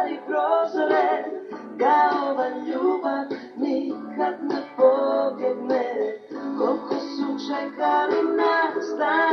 zatvori prozore, kao ova ljubav nikad ne pobjegne. Koliko su čekali nas da